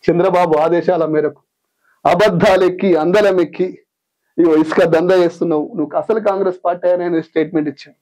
చంద్రబాబు ఆదేశాల మేరకు అబద్ధాలెక్కి అందలమెక్కి ఇగో ఇసుక దందా చేస్తున్నావు, నువ్వు అసలు కాంగ్రెస్ పార్టీ అనే స్టేట్మెంట్ ఇచ్చాను.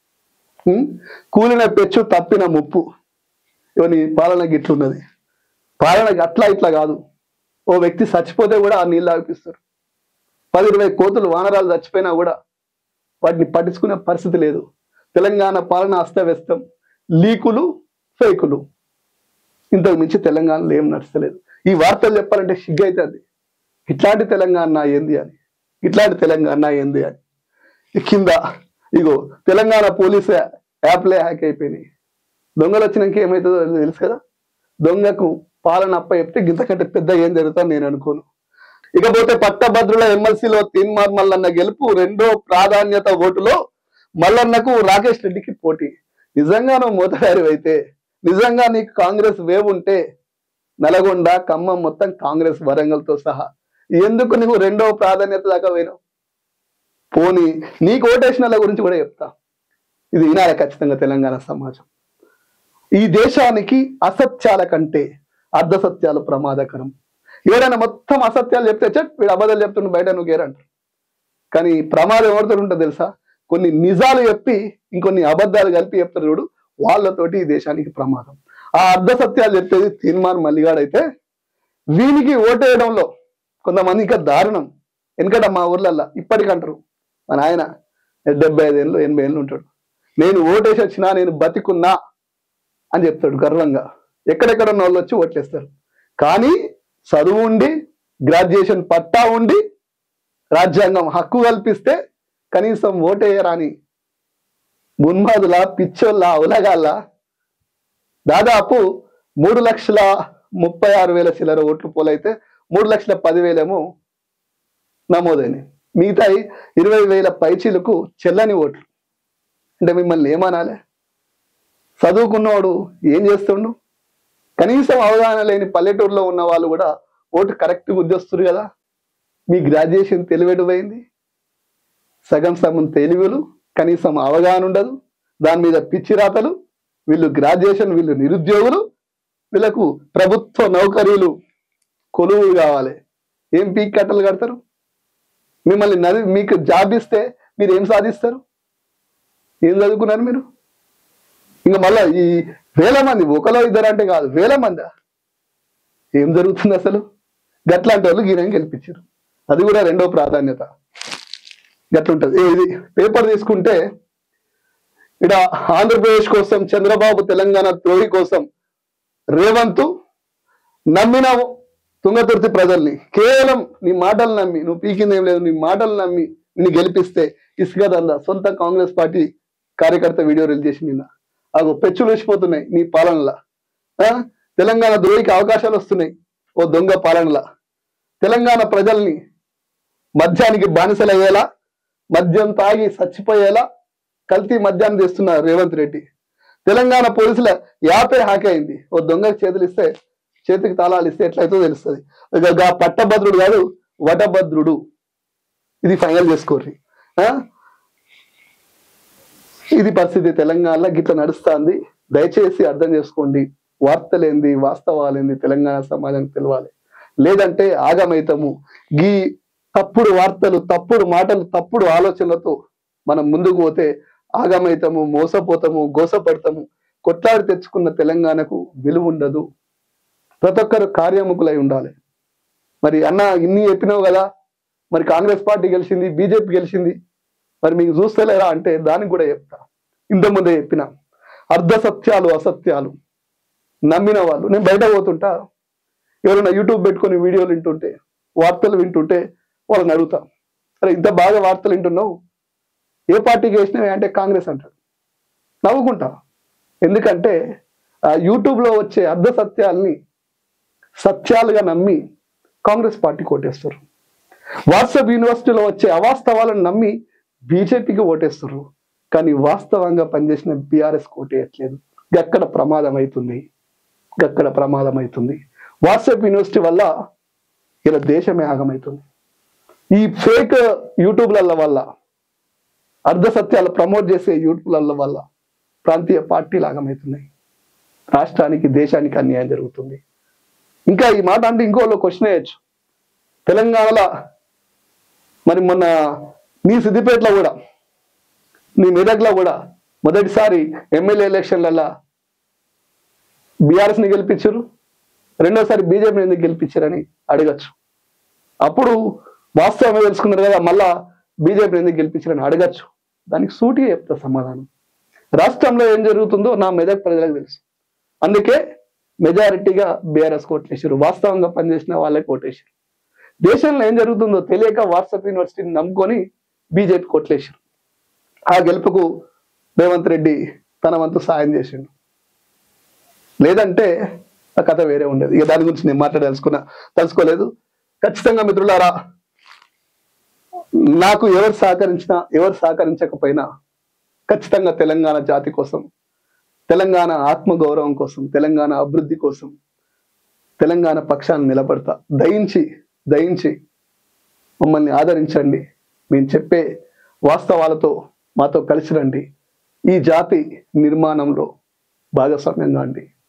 కూలిన పెచ్చు తప్పిన ముప్పు. ఇవన్నీ పాలన గిట్లున్నది. పాలన అట్లా ఇట్లా కాదు. ఓ వ్యక్తి చచ్చిపోతే కూడా ఆ నీళ్ళు ఆగిపిస్తారు. 10-20 కోతులు వానరాలు చచ్చిపోయినా కూడా వాటిని పట్టించుకునే పరిస్థితి లేదు. తెలంగాణ పాలన అస్తవ్యస్తం, లీకులు, ఫేకులు. ఇంతకు మించి తెలంగాణలో ఏం నడుస్తలేదు. ఈ వార్తలు చెప్పాలంటే సిగ్గు అవుతుంది. ఇట్లాంటి తెలంగాణ ఏంది అని, ఇట్లాంటి తెలంగాణ ఏంది అని. కింద ఇగో తెలంగాణ పోలీసు యాప్లే హ్యాక్ అయిపోయినాయి. దొంగలు వచ్చినాక ఏమవుతుందో తెలుసు కదా. దొంగకు పాలన అప్ప చెప్తే ఇంతకంటే పెద్ద ఏం జరుగుతుందని నేను అనుకోను. ఇకపోతే పట్టభద్రుల ఎమ్మెల్సీలో తీన్మార్ మల్లన్న గెలుపు, రెండో ప్రాధాన్యత ఓటులో మల్లన్నకు రాకేష్ రెడ్డికి పోటీ. నిజంగా నువ్వు మోతగారి అయితే, నిజంగా నీకు కాంగ్రెస్ వేవ్ ఉంటే నల్గొండ, ఖమ్మం మొత్తం కాంగ్రెస్, వరంగల్తో సహా ఎందుకు నువ్వు రెండో ప్రాధాన్యత దాకా పోయినావు? పోనీ నీకు ఓటేషన్ల గురించి కూడా చెప్తా. ఇది వినాలి ఖచ్చితంగా తెలంగాణ సమాజం. ఈ దేశానికి అసత్యాల కంటే అర్ధ సత్యాలు ప్రమాదకరం. ఎవరైనా మొత్తం అసత్యాలు చెప్తే వీడు అబద్ధాలు చెప్తుండే బయట నువ్వు గేరంటారు. కానీ ప్రమాదం ఎవరితో ఉంటుంది తెలుసా? కొన్ని నిజాలు చెప్పి ఇంకొన్ని అబద్ధాలు కలిపి చెప్తారు చూడు, వాళ్ళతోటి ఈ దేశానికి ప్రమాదం. ఆ అర్ధ సత్యాలు చెప్పేది తీన్మార్ మల్లిగాడైతే వీనికి ఓటేయడంలో కొంతమంది ఇంకా దారుణం. ఎందుకంటే మా ఊర్లల్లా ఇప్పటికంటారు, మా నాయన 75 ఏళ్ళు 80 ఏళ్ళు ఉంటాడు, నేను ఓటేసి వచ్చినా, నేను బతికున్నా అని చెప్తాడు గర్వంగా. ఎక్కడెక్కడ ఉన్న వాళ్ళు వచ్చి ఓట్లేస్తారు. కానీ చదువు ఉండి, గ్రాడ్యుయేషన్ పట్టా ఉండి, రాజ్యాంగం హక్కు కల్పిస్తే కనీసం ఓటేయరాని మున్మాదుల, పిచ్చోళ్ళ, ఉలగాళ్ళ దాదాపు 3,36,000 చిల్లర ఓట్లు పోలైతే 3,10,000 ఏమో నమోదైనవి. మిగతా 20,000 పైచీలకు చెల్లని ఓట్లు. అంటే మిమ్మల్ని ఏమనాలి? చదువుకున్నవాడు ఏం చేస్తుండు? కనీసం అవగాహన లేని పల్లెటూరులో ఉన్న వాళ్ళు కూడా ఓటు కరెక్ట్గా ఉద్దేస్తున్నారు కదా. మీ గ్రాడ్యుయేషన్ తెలివెడుపోయింది, సగం తెలివిలు, కనీసం అవగాహన ఉండదు, దాని మీద పిచ్చి రాతలు. వీళ్ళు గ్రాడ్యుయేషన్, వీళ్ళు నిరుద్యోగులు, వీళ్ళకు ప్రభుత్వ నౌకరీలు కొలువులు కావాలి. ఏం పీక్ కట్టలు కడతారు? మిమ్మల్ని మీకు జాబ్ ఇస్తే మీరు ఏం సాధిస్తారు? ఏం చదువుకున్నారు మీరు? ఇంకా మళ్ళా ఈ 1000 మంది, ఒకలో ఇద్దరు అంటే కాదు, 1000 మంది. ఏం జరుగుతుంది అసలు? గట్లాంటి వాళ్ళు గీనం గెలిపించారు. అది కూడా రెండో ప్రాధాన్యత. గట్లుంటది. ఇది పేపర్ తీసుకుంటే ఇక్కడ ఆంధ్రప్రదేశ్ కోసం చంద్రబాబు, తెలంగాణ ద్రోహి కోసం రేవంత్ నమ్మిన తుంగతుర్తి ప్రజల్ని, కేవలం నీ మాటలు నమ్మి, నువ్వు పీకింది ఏం లేదు, నీ మాటలు నమ్మి నిన్ను గెలిపిస్తే ఇసుక దందా. సొంత కాంగ్రెస్ పార్టీ కార్యకర్త వీడియో రిలీజ్ చేసి నిన్న అగో పెచ్చులు వేసిపోతున్నాయి నీ పాలనలా. తెలంగాణ ద్రోహికి అవకాశాలు వస్తున్నాయి ఓ దొంగ పాలనలా. తెలంగాణ ప్రజల్ని మద్యానికి బానిసలయ్యేలా, మద్యం తాగి చచ్చిపోయేలా కల్తీ మద్యాన్ని తెస్తున్నారు రేవంత్ రెడ్డి. తెలంగాణ పోలీసుల యాపే హ్యాక్ అయింది. ఓ దొంగకి చేతులు ఇస్తే, చేతికి తాళాలు ఇస్తే ఎట్లయితే తెలుస్తుంది. పట్టభద్రుడు కాదు, వటభద్రుడు. ఇది ఫైనల్ చేసుకోర్రి. ఇది పరిస్థితి తెలంగాణలో గిట్ల నడుస్తుంది. దయచేసి అర్థం చేసుకోండి. వార్తలేంది, వాస్తవాలేంది తెలంగాణ సమాజానికి తెలవాలి. లేదంటే ఆగమైతాము. గీ తప్పుడు వార్తలు, తప్పుడు మాటలు, తప్పుడు ఆలోచనలతో మనం ముందుకు పోతే ఆగమైతాము, మోసపోతాము, గోసపడతాము. కొట్లాడి తెచ్చుకున్న తెలంగాణకు విలువ ఉండదు. ప్రతి ఒక్కరు కార్యముఖులై ఉండాలి. మరి అన్న ఇన్ని చెప్పినావు కదా, మరి కాంగ్రెస్ పార్టీ గెలిచింది, బీజేపీ గెలిచింది, మరి మీకు చూస్తలేరా అంటే దానికి కూడా చెప్తా. ఇంతకుముందే చెప్పిన అర్ధ సత్యాలు, అసత్యాలు నమ్మిన వాళ్ళు. నేను బయట పోతుంటా, ఎవరైనా యూట్యూబ్ పెట్టుకొని వీడియోలు వింటుంటే, వార్తలు వింటుంటే వాళ్ళని అడుగుతా, అరే ఇంత బాగా వార్తలు వింటున్నావు, ఏ పార్టీకి వేసినవి అంటే కాంగ్రెస్ అంటాడు. నవ్వుకుంటా. ఎందుకంటే ఆ యూట్యూబ్లో వచ్చే అర్ధ సత్యాల్ని సత్యాలుగా నమ్మి కాంగ్రెస్ పార్టీకి ఓటేస్తారు. వాట్సాప్ యూనివర్సిటీలో వచ్చే అవాస్తవాలను నమ్మి బీజేపీకి ఓటేస్తారు. కానీ వాస్తవంగా పనిచేసిన బీఆర్ఎస్ ఓటేయట్లేదు. గక్కడ ప్రమాదం అవుతుంది, గక్కడ ప్రమాదం అవుతుంది. వాట్సాప్ యూనివర్సిటీ వల్ల ఇలా దేశమే ఆగమవుతుంది. ఈ ఫేక్ యూట్యూబ్ల వల్ల, అర్ధ సత్యాలు ప్రమోట్ చేసే యూట్యూబ్ల వల్ల ప్రాంతీయ పార్టీలు ఆగమవుతున్నాయి. రాష్ట్రానికి, దేశానికి అన్యాయం జరుగుతుంది. ఇంకా ఈ మాట అంటే ఇంకోళ్ళు క్వశ్చన్ వేయచ్చు. తెలంగాణలో మరి మొన్న నీ సిద్దిపేటలో కూడా, నీ మెదక్లో కూడా మొదటిసారి ఎమ్మెల్యే ఎలక్షన్లలో బీఆర్ఎస్ని గెలిపించారు, రెండోసారి బీజేపీని ఎందుకు గెలిపించారని అడగచ్చు. అప్పుడు వాస్తవమే తెలుసుకున్నారు కదా, మళ్ళా బీజేపీని ఎందుకు గెలిపించారని అడగచ్చు. దానికి సూటిగా చెప్తా సమాధానం. రాష్ట్రంలో ఏం జరుగుతుందో నా మెదక్ ప్రజలకు తెలుసు. అందుకే మెజారిటీగా బీఆర్ఎస్ కోట్లేసారు, వాస్తవంగా పనిచేసిన వాళ్ళే కోటేశారు. దేశంలో ఏం జరుగుతుందో తెలియక వాట్సాప్ యూనివర్సిటీని నమ్ముకొని బీజేపీ కోట్లేశారు. ఆ గెలుపుకు రేవంత్ రెడ్డి తన వంతు సాయం చేసిండు. లేదంటే ఆ కథ వేరే ఉండేది. ఇక దాని గురించి నేను తలుసుకోలేదు. ఖచ్చితంగా మిత్రులారా, నాకు ఎవరు సహకరించినా ఎవరు సహకరించకపోయినా ఖచ్చితంగా తెలంగాణ జాతి కోసం, తెలంగాణ ఆత్మగౌరవం కోసం, తెలంగాణ అభివృద్ధి కోసం, తెలంగాణ పక్షాన్ని నిలబడతా. దయించి మమ్మల్ని ఆదరించండి. మేము చెప్పే వాస్తవాలతో మాతో కలిసి రండి. ఈ జాతి నిర్మాణంలో భాగస్వామ్యంగా అండి.